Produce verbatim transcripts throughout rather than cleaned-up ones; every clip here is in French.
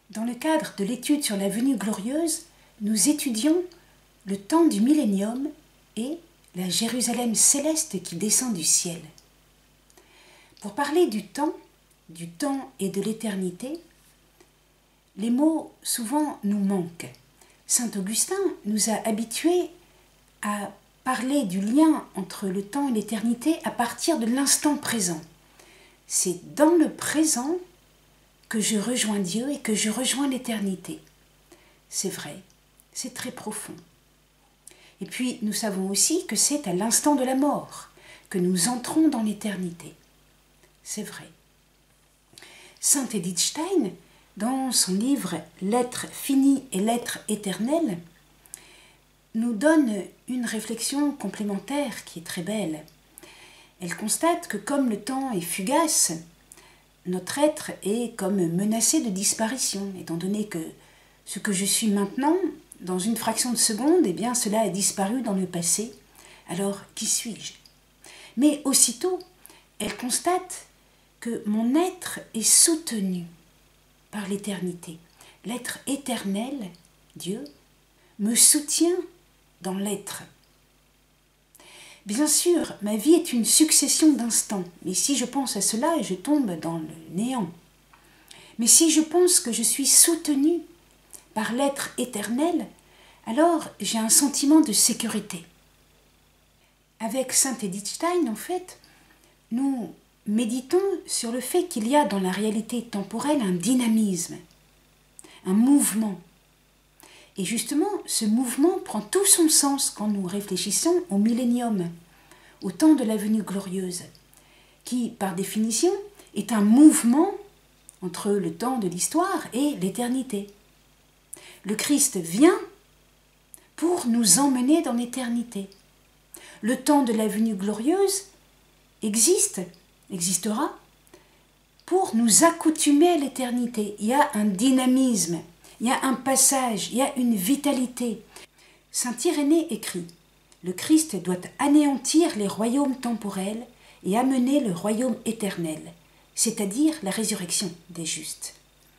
Dans le cadre de l'étude sur la venue glorieuse, nous étudions le temps du millénium et la Jérusalem céleste qui descend du ciel. Pour parler du temps, du temps et de l'éternité, les mots souvent nous manquent. Saint Augustin nous a habitués à parler du lien entre le temps et l'éternité à partir de l'instant présent. C'est dans le présent que je rejoins Dieu et que je rejoins l'éternité. C'est vrai, c'est très profond. Et puis nous savons aussi que c'est à l'instant de la mort que nous entrons dans l'éternité. C'est vrai. Saint Edith Stein, dans son livre « L'être fini et l'être éternel », nous donne une réflexion complémentaire qui est très belle. Elle constate que comme le temps est fugace, notre être est comme menacé de disparition, étant donné que ce que je suis maintenant, dans une fraction de seconde, eh bien cela a disparu dans le passé. Alors, qui suis-je? Mais aussitôt, elle constate que mon être est soutenu par l'éternité. L'être éternel, Dieu, me soutient dans l'être. Bien sûr, ma vie est une succession d'instants, mais si je pense à cela, je tombe dans le néant. Mais si je pense que je suis soutenue par l'être éternel, alors j'ai un sentiment de sécurité. Avec Saint Edith Stein, en fait, nous méditons sur le fait qu'il y a dans la réalité temporelle un dynamisme, un mouvement. Et justement, ce mouvement prend tout son sens quand nous réfléchissons au millénium, au temps de la venue glorieuse, qui, par définition, est un mouvement entre le temps de l'histoire et l'éternité. Le Christ vient pour nous emmener dans l'éternité. Le temps de la venue glorieuse existe, existera, pour nous accoutumer à l'éternité. Il y a un dynamisme, il y a un passage, il y a une vitalité. Saint Irénée écrit « Le Christ doit anéantir les royaumes temporels et amener le royaume éternel, c'est-à-dire la résurrection des justes. »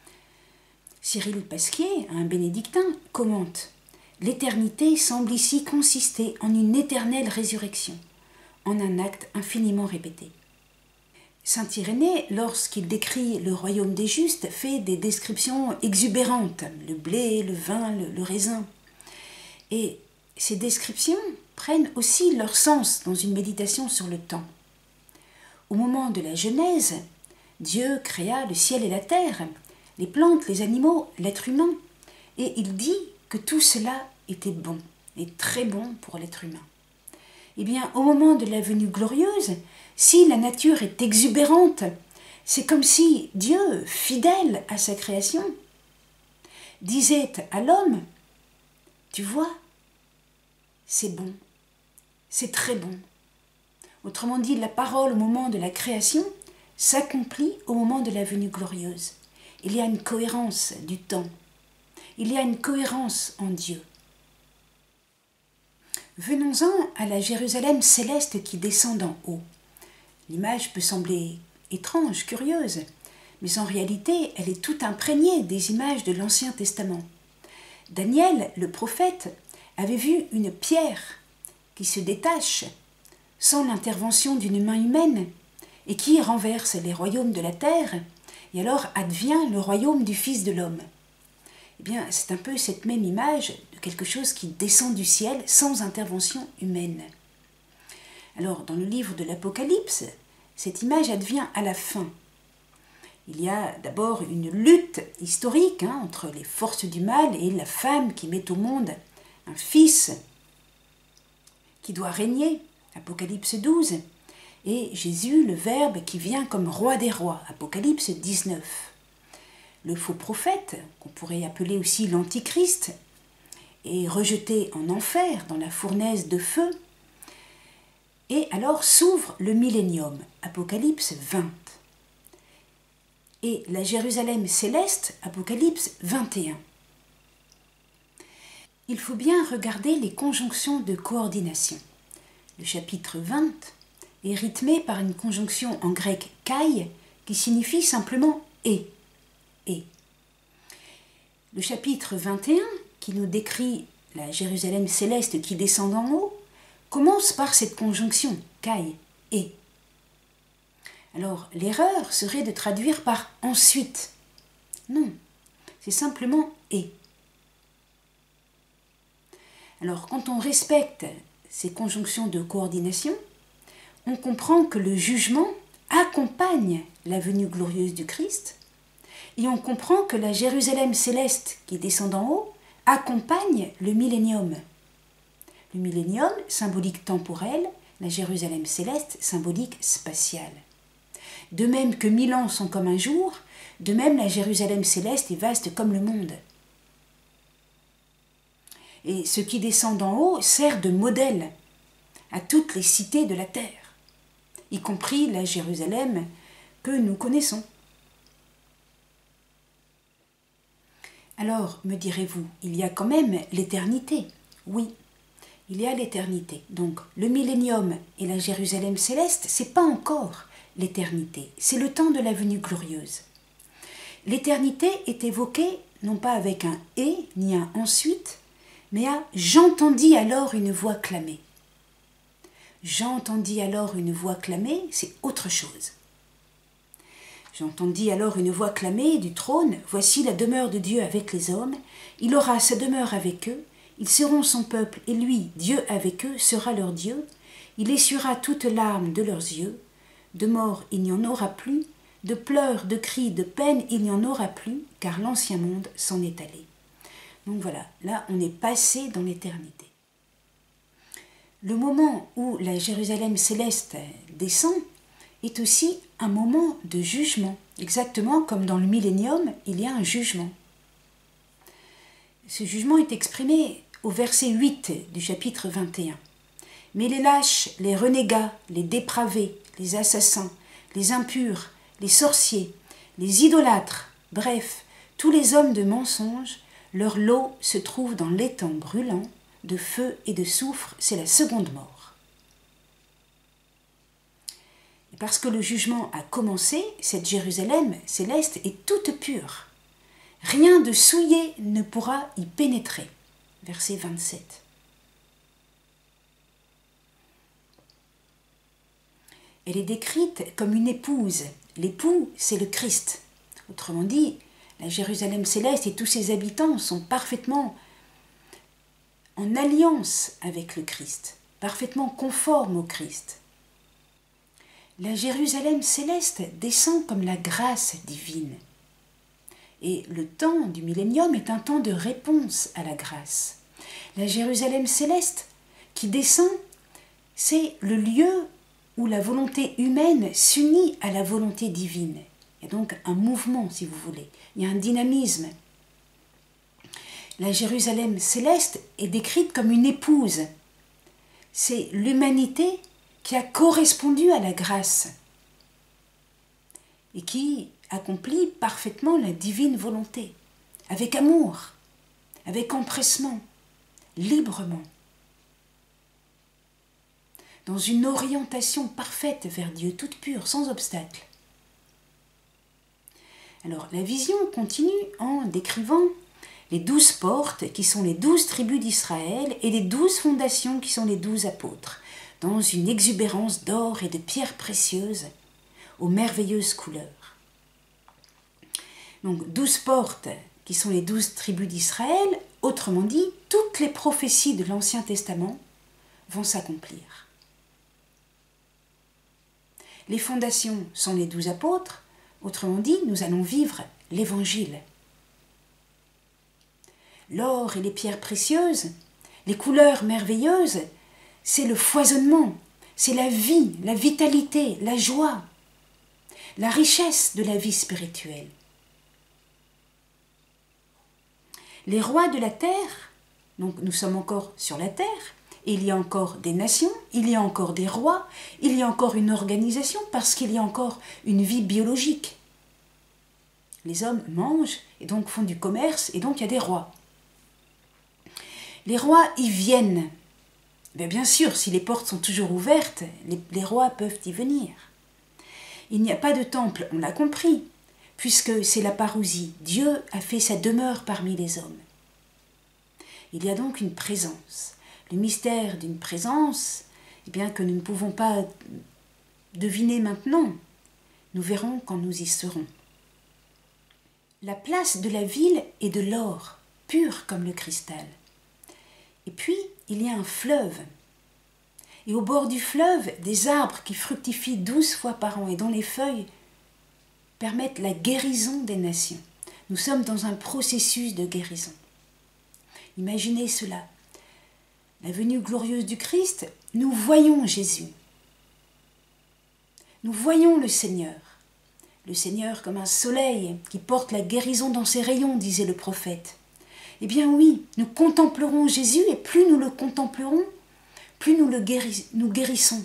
Cyril Pasquier, un bénédictin, commente « L'éternité semble ici consister en une éternelle résurrection, en un acte infiniment répété. » Saint Irénée, lorsqu'il décrit le royaume des justes, fait des descriptions exubérantes, le blé, le vin, le, le raisin. Et ces descriptions prennent aussi leur sens dans une méditation sur le temps. Au moment de la Genèse, Dieu créa le ciel et la terre, les plantes, les animaux, l'être humain, et il dit que tout cela était bon, et très bon pour l'être humain. Eh bien, au moment de la venue glorieuse, si la nature est exubérante, c'est comme si Dieu, fidèle à sa création, disait à l'homme « Tu vois, c'est bon, c'est très bon. » Autrement dit, la parole au moment de la création s'accomplit au moment de la venue glorieuse. Il y a une cohérence du temps. Il y a une cohérence en Dieu. Venons-en à la Jérusalem céleste qui descend d'en haut. L'image peut sembler étrange, curieuse, mais en réalité, elle est tout imprégnée des images de l'Ancien Testament. Daniel, le prophète, avait vu une pierre qui se détache sans l'intervention d'une main humaine et qui renverse les royaumes de la terre, et alors advient le royaume du Fils de l'homme. Eh bien, c'est un peu cette même image de quelque chose qui descend du ciel sans intervention humaine. Alors, dans le livre de l'Apocalypse, cette image advient à la fin. Il y a d'abord une lutte historique hein, entre les forces du mal et la femme qui met au monde un fils qui doit régner, Apocalypse douze, et Jésus, le Verbe, qui vient comme roi des rois, Apocalypse dix-neuf. Le faux prophète, qu'on pourrait appeler aussi l'Antichrist, est rejeté en enfer, dans la fournaise de feu, et alors s'ouvre le millénium, Apocalypse vingt. Et la Jérusalem céleste, Apocalypse vingt et un. Il faut bien regarder les conjonctions de coordination. Le chapitre vingt est rythmé par une conjonction en grec kai qui signifie simplement et. Et. Le chapitre vingt et un, qui nous décrit la Jérusalem céleste qui descend d'en haut, commence par cette conjonction kai et. Alors l'erreur serait de traduire par ensuite. Non, c'est simplement et. Alors quand on respecte ces conjonctions de coordination, on comprend que le jugement accompagne la venue glorieuse du Christ, et on comprend que la Jérusalem céleste qui descend d'en haut accompagne le millénium. Le millénium, symbolique temporel, la Jérusalem céleste, symbolique spatiale. De même que mille ans sont comme un jour, de même la Jérusalem céleste est vaste comme le monde. Et ce qui descend d'en haut sert de modèle à toutes les cités de la terre, y compris la Jérusalem que nous connaissons. Alors, me direz-vous, il y a quand même l'éternité. Oui, il y a l'éternité. Donc, le millénium et la Jérusalem céleste, c'est pas encore l'éternité, c'est le temps de la venue glorieuse. L'éternité est évoquée non pas avec un « et » ni un « ensuite », mais à « j'entendis alors une voix clamer ». J'entendis alors une voix clamer, c'est autre chose. J'entendis alors une voix clamer du trône, « Voici la demeure de Dieu avec les hommes, il aura sa demeure avec eux, ils seront son peuple, et lui, Dieu avec eux, sera leur Dieu, il essuiera toute larme de leurs yeux, de mort il n'y en aura plus, de pleurs, de cris, de peine il n'y en aura plus, car l'ancien monde s'en est allé. » Donc voilà, là on est passé dans l'éternité. Le moment où la Jérusalem céleste descend est aussi un moment de jugement, exactement comme dans le millénium, il y a un jugement. Ce jugement est exprimé au verset huit du chapitre vingt et un. Mais les lâches, les renégats, les dépravés, les assassins, les impurs, les sorciers, les idolâtres, bref, tous les hommes de mensonge, leur lot se trouve dans l'étang brûlant, de feu et de soufre, c'est la seconde mort. Et parce que le jugement a commencé, cette Jérusalem céleste est toute pure. Rien de souillé ne pourra y pénétrer. Verset vingt-sept. Elle est décrite comme une épouse. L'époux, c'est le Christ. Autrement dit, la Jérusalem céleste et tous ses habitants sont parfaitement en alliance avec le Christ, parfaitement conformes au Christ. La Jérusalem céleste descend comme la grâce divine. Et le temps du millénium est un temps de réponse à la grâce. La Jérusalem céleste qui descend, c'est le lieu où la volonté humaine s'unit à la volonté divine. Il y a donc un mouvement, si vous voulez. Il y a un dynamisme. La Jérusalem céleste est décrite comme une épouse. C'est l'humanité qui a correspondu à la grâce et qui accomplit parfaitement la divine volonté, avec amour, avec empressement, librement, dans une orientation parfaite vers Dieu, toute pure, sans obstacle. Alors, la vision continue en décrivant les douze portes qui sont les douze tribus d'Israël et les douze fondations qui sont les douze apôtres, dans une exubérance d'or et de pierres précieuses aux merveilleuses couleurs. Donc, douze portes qui sont les douze tribus d'Israël, autrement dit, toutes les prophéties de l'Ancien Testament vont s'accomplir. Les fondations sont les douze apôtres, autrement dit, nous allons vivre l'Évangile. L'or et les pierres précieuses, les couleurs merveilleuses, c'est le foisonnement, c'est la vie, la vitalité, la joie, la richesse de la vie spirituelle. Les rois de la terre, donc nous sommes encore sur la terre, il y a encore des nations, il y a encore des rois, il y a encore une organisation parce qu'il y a encore une vie biologique. Les hommes mangent et donc font du commerce et donc il y a des rois. Les rois y viennent. Bien, bien sûr, si les portes sont toujours ouvertes, les, les rois peuvent y venir. Il n'y a pas de temple, on l'a compris. puisque c'est la parousie. Dieu a fait sa demeure parmi les hommes. Il y a donc une présence. Le mystère d'une présence, eh bien, que nous ne pouvons pas deviner maintenant, nous verrons quand nous y serons. La place de la ville est de l'or, pur comme le cristal. Et puis, il y a un fleuve. Et au bord du fleuve, des arbres qui fructifient douze fois par an et dont les feuilles permettent la guérison des nations. Nous sommes dans un processus de guérison. Imaginez cela. La venue glorieuse du Christ, nous voyons Jésus. Nous voyons le Seigneur. Le Seigneur comme un soleil qui porte la guérison dans ses rayons, disait le prophète. Eh bien oui, nous contemplerons Jésus et plus nous le contemplerons, plus nous le guéris, nous guérissons.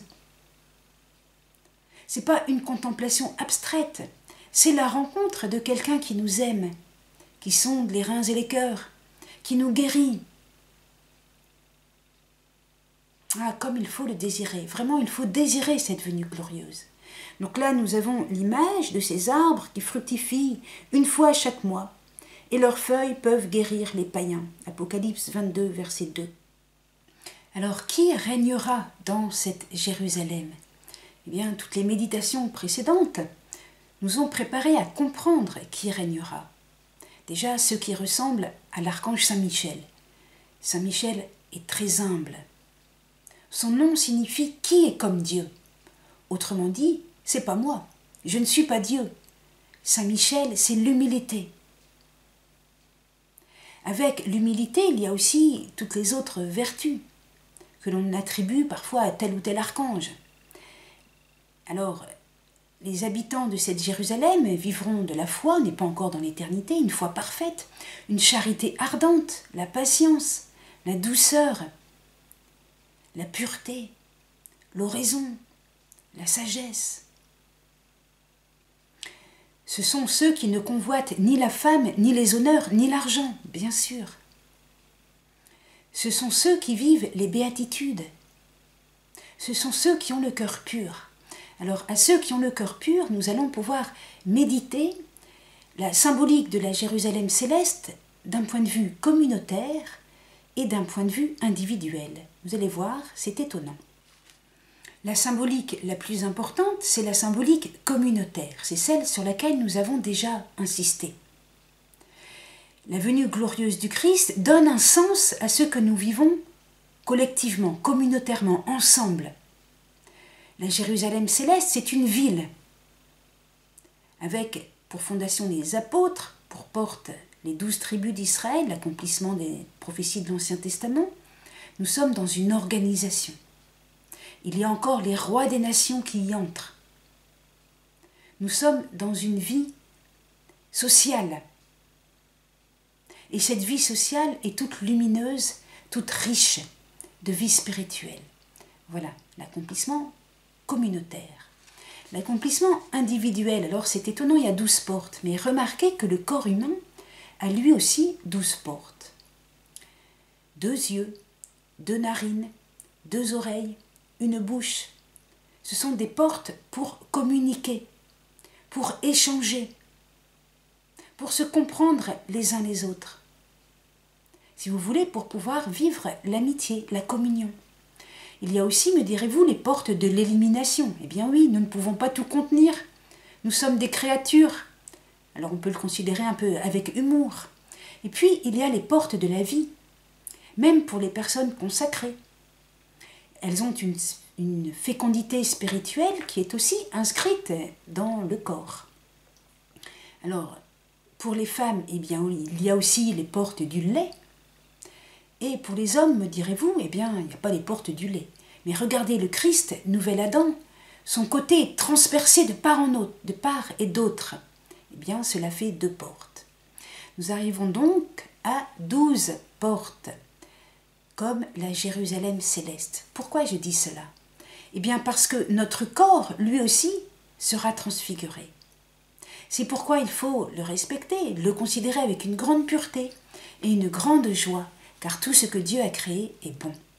Ce n'est pas une contemplation abstraite, c'est la rencontre de quelqu'un qui nous aime, qui sonde les reins et les cœurs, qui nous guérit. Ah, comme il faut le désirer. Vraiment, il faut désirer cette venue glorieuse. Donc là, nous avons l'image de ces arbres qui fructifient une fois chaque mois, et leurs feuilles peuvent guérir les païens. Apocalypse vingt-deux, verset deux. Alors, qui régnera dans cette Jérusalem? Eh bien, toutes les méditations précédentes nous ont préparé à comprendre qui régnera. Déjà, ceux qui ressemblent à l'archange Saint-Michel. Saint-Michel est très humble. Son nom signifie « qui est comme Dieu ». Autrement dit, c'est pas moi, je ne suis pas Dieu. Saint-Michel, c'est l'humilité. Avec l'humilité, il y a aussi toutes les autres vertus que l'on attribue parfois à tel ou tel archange. Alors, les habitants de cette Jérusalem vivront de la foi, on n'est pas encore dans l'éternité, une foi parfaite, une charité ardente, la patience, la douceur, la pureté, l'oraison, la sagesse. Ce sont ceux qui ne convoitent ni la femme, ni les honneurs, ni l'argent, bien sûr. Ce sont ceux qui vivent les béatitudes. Ce sont ceux qui ont le cœur pur. Alors, à ceux qui ont le cœur pur, nous allons pouvoir méditer la symbolique de la Jérusalem céleste d'un point de vue communautaire et d'un point de vue individuel. Vous allez voir, c'est étonnant. La symbolique la plus importante, c'est la symbolique communautaire. C'est celle sur laquelle nous avons déjà insisté. La venue glorieuse du Christ donne un sens à ce que nous vivons collectivement, communautairement, ensemble. La Jérusalem céleste, c'est une ville, avec pour fondation les apôtres, pour porte les douze tribus d'Israël, l'accomplissement des prophéties de l'Ancien Testament. Nous sommes dans une organisation. Il y a encore les rois des nations qui y entrent. Nous sommes dans une vie sociale. Et cette vie sociale est toute lumineuse, toute riche de vie spirituelle. Voilà, l'accomplissement communautaire. L'accomplissement individuel, alors c'est étonnant, il y a douze portes, mais remarquez que le corps humain a lui aussi douze portes. Deux yeux, deux narines, deux oreilles, une bouche. Ce sont des portes pour communiquer, pour échanger, pour se comprendre les uns les autres. Si vous voulez, pour pouvoir vivre l'amitié, la communion. Il y a aussi, me direz-vous, les portes de l'élimination. Eh bien oui, nous ne pouvons pas tout contenir. Nous sommes des créatures. Alors on peut le considérer un peu avec humour. Et puis, il y a les portes de la vie, même pour les personnes consacrées. Elles ont une, une fécondité spirituelle qui est aussi inscrite dans le corps. Alors, pour les femmes, eh bien, il y a aussi les portes du lait. Et pour les hommes, me direz-vous, eh bien, il n'y a pas les portes du lait. Mais regardez le Christ, nouvel Adam, son côté est transpercé de part en autre, de part et d'autre. Eh bien, cela fait deux portes. Nous arrivons donc à douze portes, comme la Jérusalem céleste. Pourquoi je dis cela? Eh bien, parce que notre corps, lui aussi, sera transfiguré. C'est pourquoi il faut le respecter, le considérer avec une grande pureté et une grande joie, car tout ce que Dieu a créé est bon.